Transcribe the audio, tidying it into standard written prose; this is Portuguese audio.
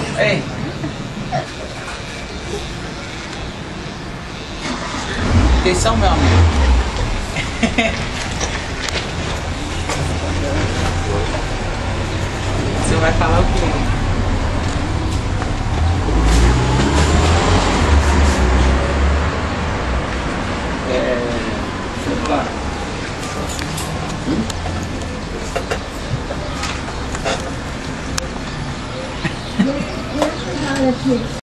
Ei. Atenção, meu amigo. Você vai falar o quê? Olha aqui.